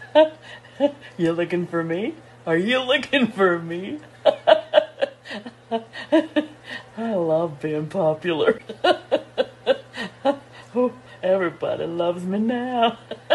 You looking for me? Are you looking for me? I love being popular. Oh, everybody loves me now.